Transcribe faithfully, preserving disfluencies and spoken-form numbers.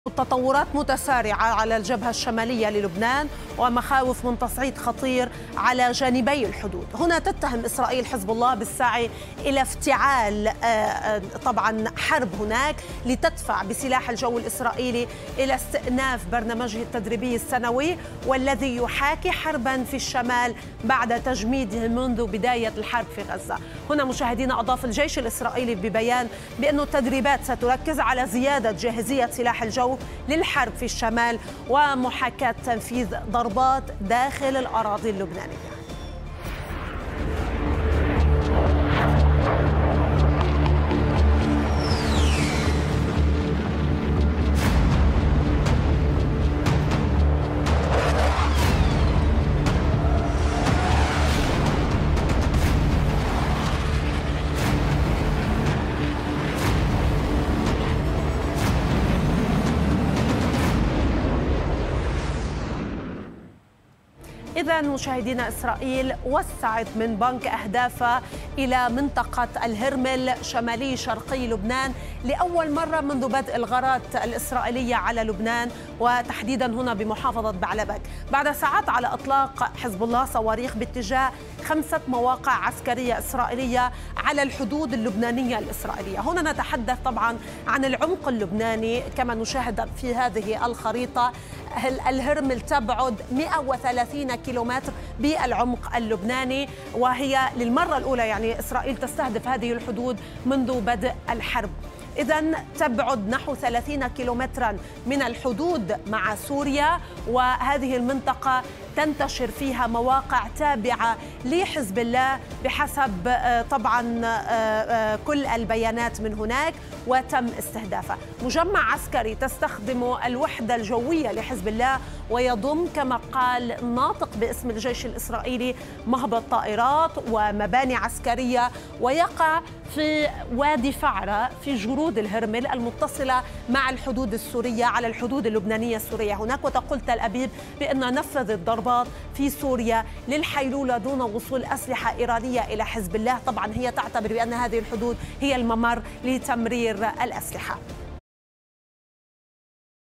تطورات متسارعة على الجبهة الشمالية للبنان ومخاوف من تصعيد خطير على جانبي الحدود. هنا تتهم إسرائيل حزب الله بالسعي إلى افتعال طبعا حرب هناك لتدفع بسلاح الجو الإسرائيلي إلى استئناف برنامجه التدريبي السنوي والذي يحاكي حربا في الشمال بعد تجميده منذ بداية الحرب في غزة. هنا مشاهدينا أضاف الجيش الإسرائيلي ببيان بأن التدريبات ستركز على زيادة جاهزية سلاح الجو للحرب في الشمال ومحاكاة تنفيذ ضربات داخل الأراضي اللبنانية. إذا مشاهدينا، إسرائيل وسعت من بنك أهدافها إلى منطقة الهرمل شمالي شرقي لبنان لأول مرة منذ بدء الغارات الإسرائيلية على لبنان وتحديدا هنا بمحافظة بعلبك، بعد ساعات على إطلاق حزب الله صواريخ باتجاه خمسة مواقع عسكرية إسرائيلية على الحدود اللبنانية الإسرائيلية. هنا نتحدث طبعا عن العمق اللبناني كما نشاهد في هذه الخريطة. الهرمل تبعد مئة وثلاثين كيلومتر بالعمق اللبناني، وهي للمرة الأولى يعني إسرائيل تستهدف هذه الحدود منذ بدء الحرب. إذن تبعد نحو ثلاثين كيلومترا من الحدود مع سوريا، وهذه المنطقة تنتشر فيها مواقع تابعة لحزب الله بحسب طبعا كل البيانات من هناك وتم استهدافه. مجمع عسكري تستخدم الوحدة الجوية لحزب الله ويضم كما قال ناطق باسم الجيش الإسرائيلي مهبط طائرات ومباني عسكرية، ويقع في وادي فعرة في جرود الهرمل المتصلة مع الحدود السورية على الحدود اللبنانية السورية هناك. وتقول تل أبيب بأن نفذت ضربات في سوريا للحيلولة دون وصول أسلحة إيرانية إلى حزب الله. طبعا هي تعتبر بأن هذه الحدود هي الممر لتمرير الأسلحة.